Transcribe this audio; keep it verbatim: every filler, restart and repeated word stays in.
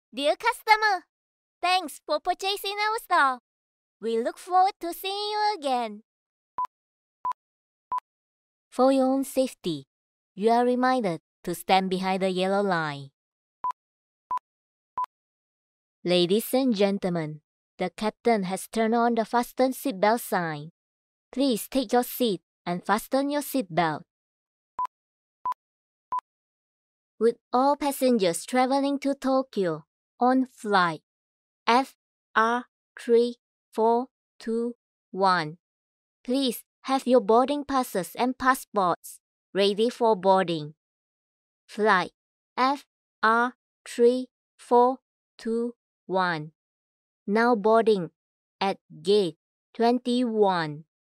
Dear customer, thanks for purchasing our store. We look forward to seeing you again. For your own safety, you are reminded to stand behind the yellow line. Ladies and gentlemen, the captain has turned on the fasten seatbelt sign. Please take your seat and fasten your seatbelt. With all passengers traveling to Tokyo on flight F R three four two one, please have your boarding passes and passports ready for boarding. Flight F R three four two one, now boarding at gate twenty-one.